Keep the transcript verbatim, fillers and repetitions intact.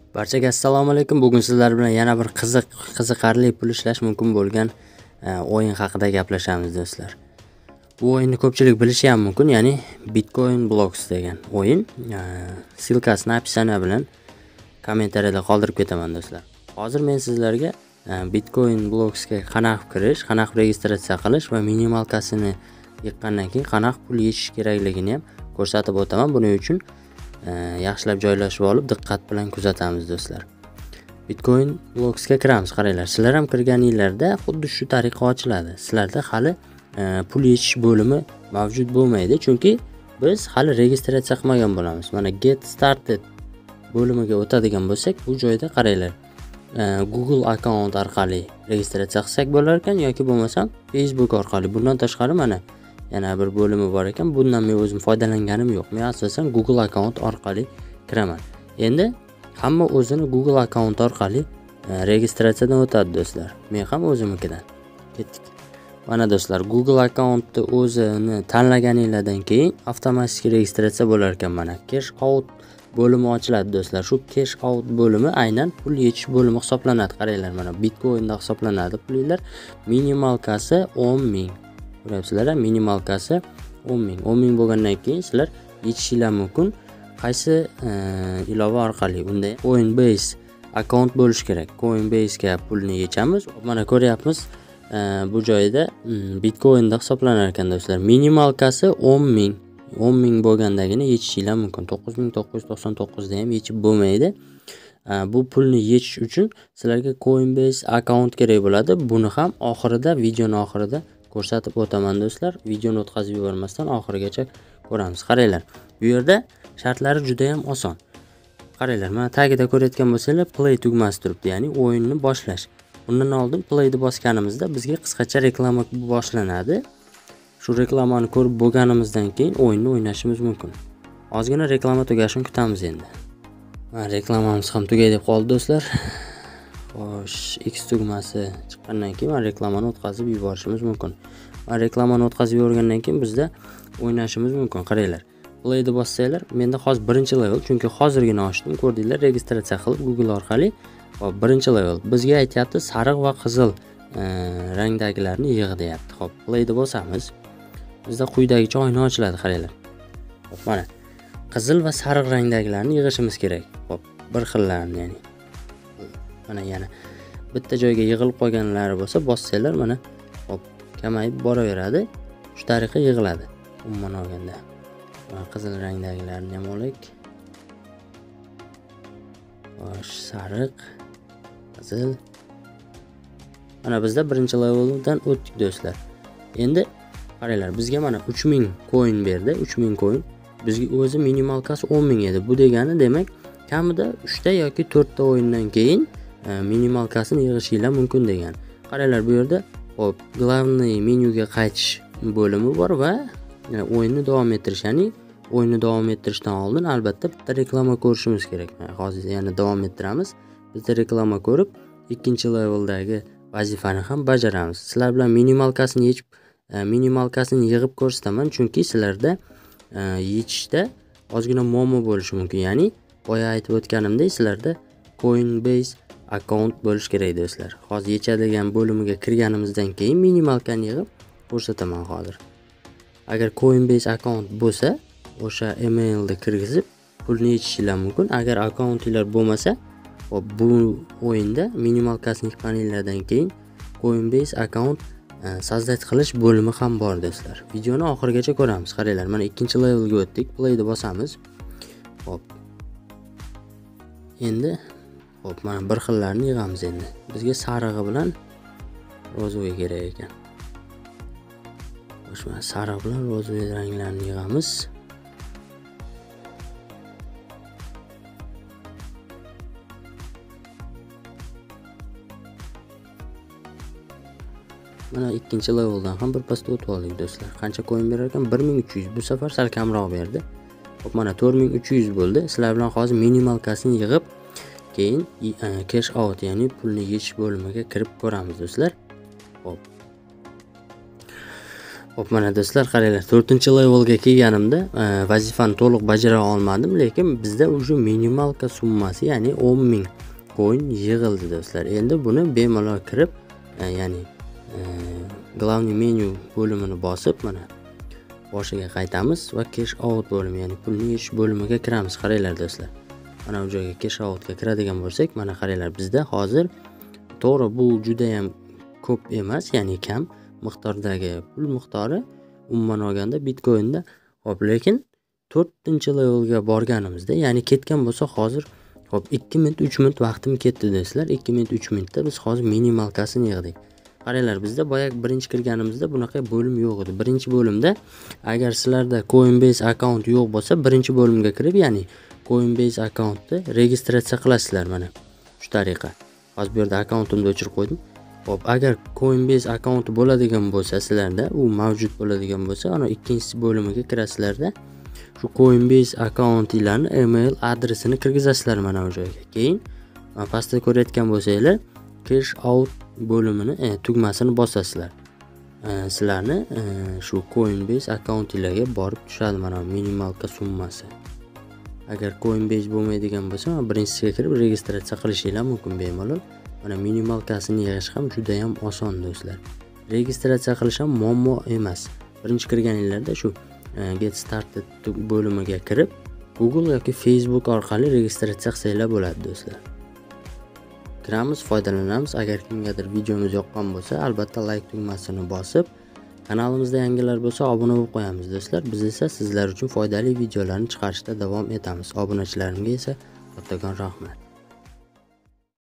Barchaga assalomu alaykum. Bugun sizlar bilan yana bir qiziq, qiziqarli pul ishlash mumkin bo'lgan o'yin haqida gaplashamiz do'stlar. Bu o'yinni ko'pchilik bilishi ham mumkin, ya'ni Bitcoin Blocks degan o'yin. Silkasini opisiya bilan kommentariyada qoldirib ketaman do'stlar. Hozir men sizlarga Bitcoin Blocksga qanaqa kirish, qanaqa registratsiya qilish va minimalkasini yiqqandan keyin qanaqa pul yechish kerakligini ham ko'rsatib o'taman. Buning uchun yaxshilab joylashib olib diqqat bilan kuzatamiz do'stlar. Bitcoin Blocksga kiramiz. Qaranglar, sizlar ham kirganinglarda xuddi shu tariqa ochiladi. Sizlarda hali pul yechish bo'limi mavjud bo'lmaydi, chunki biz hali registratsiya qilmagan bo'lamiz. Mana Get Started bo'limiga o'tadigan bo'lsak, bu joyda qaranglar. Google account orqali registratsiya qilsak bo'lar ekan yoki bo'lmasam Facebook orqali. Bundan tashqari mana yana bir bo'limi bor ekan. Bundan men o'zim foydalanganim yo'q. Men asosan Google account orqali kiraman. Endi hamma o'zini Google account orqali registratsiyadan o'tadi do'stlar. Men ham o'zimnikidan. Ketdik. Mana do'stlar, Google accountni o'zini tanlaganingizdan keyin avtomatik registratsiya bo'lar ekan. Mana cash out bo'limi ochiladi do'stlar. Shu cash out bo'limi aynan pul yechish bo'limi hisoblanadi. Qaranglar, mana Bitcoinda hisoblanadi pulinglar. Minimalkasi o'n ming. Ko'ryapsizlar, minimalkasi o'n ming. o'n ming bo'lgandan keyin sizlar yechishingiz mumkin. Qaysi ilova orqali? Unda Coinbase account bo'lish kerak. Coinbase ga pulni yechamiz. Mana ko'ryapmiz, bu joyda Bitcoinda hisoblanar ekan do'stlar. Minimalkasi o'n ming. o'n ming bo'lgandagina yechishingiz mumkin. to'qqiz ming to'qqiz yuz to'qson to'qqiz da ham yechib bo'lmaydi. Bu pulni yechish uchun sizlarga Coinbase account kerak bo'ladi. Buni ham oxirida, videoning oxirida ko'rsatib o'taman do'stlar. Videoni o'tkazib yubormasdan oxirigacha ko'ramiz. Qaranglar, bu yerda shartlari juda ham oson. Qaranglar, mana tagida ko'rayotgan bo'lsanglar, play tugmasi turibdi, ya'ni o'yinni boshlash. Undan oldin playni bosganimizda bizga qisqacha reklama boshlanadi. Shu reklamani ko'rib bo'lganimizdan keyin o'yinni o'ynashimiz mumkin. Ozgina reklama tugashini kutamiz endi. Mana reklamamiz ham tugay deb qoldi do'stlar. Xo'sh, X tugmasi chiqqandan keyin mana reklamani o'tkazib yuborishimiz mumkin. Mana reklamani o'tkazib yuborgandan keyin bizda o'ynashimiz mumkin. Qaranglar, playni bossanglar, menda hozir birinchi level, chunki hozirgina ochdim, ko'rdinglar, registratsiya qilib Google orqali. Hop, birinchi level. Bizga aytayapti, sariq va qizil rangdagilarni yig'i deyapti. Hop, playni bosamiz. Bizda quyidagicha oyna ochiladi, qaranglar. Hop, mana qizil va sariq rangdagilarni yig'ishimiz kerak. Hop, bir xillarni, ya'ni. Mana yana bitta joyga yig'ilib qolganlari bo'lsa, bossanglar mana hop kamayib boraveradi. Shu tariqa yig'iladi. Umuman olganda. Mana qizil rangdagilarni ham olaylik. Xo'sh, sariq, qizil. Mana bizda birinchi leveldan o'tdik do'stlar. Endi qaranglar, bizga mana uch ming coin berdi. uch ming coin. Bizga o'zi minimalkasi o'n ming edi. Bu degani demak, kamida uchta yoki to'rtta o'yindan keyin minimalkasini yig'ishingiz mumkin degan. Qaranglar, bu yerda hop, glavniy menyuga qaytish bo'limi bor va o'yinni davom ettirish, ya'ni o'yinni davom ettirishdan oldin albatta bitta reklama ko'rishimiz kerak. Hozir yana davom ettiramiz. Bitta reklama ko'rib, ikkinchi leveldagi vazifani ham bajaramiz. Sizlar bilan minimalkasini yechib, minimalkasini yig'ib ko'rsataman, chunki sizlarda yechishda ozgina muammo bo'lishi mumkin. Ya'ni boya aytib o'tganimdek, sizlarda Coinbase account bo'lish kerak do'stlar. Hozir yechadigan bo'limiga kirganimizdan keyin minimalkani yig'ib ko'rsataman hozir. Agar Coinbase account bo'lsa, o'sha emailni kirgizib pulni yechishingiz mumkin. Agar accountinglar bo'lmasa, bu o'yinda minimalkasini yiqqaningizdan keyin Coinbase account sozdать qilish bo'limi ham bor do'stlar. Videoni oxirigacha ko'ramiz. Qaranglar, mana ikkinchi levelga o'tdik. Playni bosamiz. Hop. Endi hop, mana bir xillarni yig'amiz endi. Bizga sarig'i bilan rozovoy kerak ekan. Xo'sh, mana sariq bilan rozovoy ranglarni yig'amiz. Mana ikkinchi leveldan ham bir pasda o'tib oldik do'stlar. Qancha coin berar ekan? bir ming uch yuz. Bu safar sal kamroq berdi. Hop, mana to'rt ming uch yuz bo'ldi. Sizlar bilan hozir minimalkasini yig'ib, keyin cash out, ya'ni pulni yechish bo'limiga kirib ko'ramiz do'stlar. Hop. Xo'p, mana do'stlar, qaranglar, to'rtinchi levelga kelganimda vazifani to'liq bajara olmadim, lekin bizda уже minimalka summasi, ya'ni o'n ming coin yig'ildi do'stlar. Endi buni bemalol kirib, ya'ni главный menyu bo'limini bosib, mana boshiga qaytamiz va cash out bo'limi, ya'ni pulni yish bo'limiga kiramiz. Qaranglar do'stlar. Mana bu joyga cash outga kiradigan bo'lsak, mana qaranglar, bizda hozir to'g'ri bu juda ham ko'p emas, ya'ni kam miqdordagi pul miqdori umuman olganda Bitcoinda. Xo'p, lekin to'rtinchi levelga borganimizda, ya'ni ketgan bo'lsa hozir xo'p ikki minut uch minut vaqtim ketdi do'stlar. ikki minut uch minutda biz hozir minimalkasini yig'dik. Qaranglar, bizda boya birinchi kirganimizda bunaqa bo'lim yo'q edi. Birinchi bo'limda agar sizlarda Coinbase account yo'q bo'lsa, birinchi bo'limga kirib, ya'ni Coinbase accountni registratsiya qilasizlar mana shu tariqa. Hozir bu yerda accountimni o'chirib qo'ydim. Xo'p, agar Coinbase account bo'ladigan bo'lsa, sizlarda u mavjud bo'ladigan bo'lsa, ana ikkinchi bo'limiga kirasizlarda shu Coinbase accountinglarni email adresini kirgizasizlar mana bu joyga. Keyin mana pastda ko'rayotgan bo'lsanglar, cash out bo'limini e, tugmasini bosasizlar. E, sizlarni e, shu Coinbase accountinglarga borib tushadi mana minimalka summasi. Agar Coinbase bo'lmaydigan bo'lsa, birinchisiga kirib registratsiya qilishingiz mumkin bemalol. Mana minimalkasini yig'ish ham juda ham oson do'stlar. Registratsiya qilish ham muammo emas. Birinchi kirganinglarda shu get started bo'limiga kirib Google yoki Facebook orqali registratsiya qilsanglar bo'ladi do'stlar. Kiramiz, foydalanamiz. Agar kimgadir videomiz yoqqan bo'lsa, albatta like tugmasini bosib, kanalimizda yangilar bo'lsa obuna bo'lib qo'yamiz do'stlar. Biz esa sizlar uchun foydali videolarni chiqarishda davom etamiz. Obunachilarimga esa kattakon rahmat.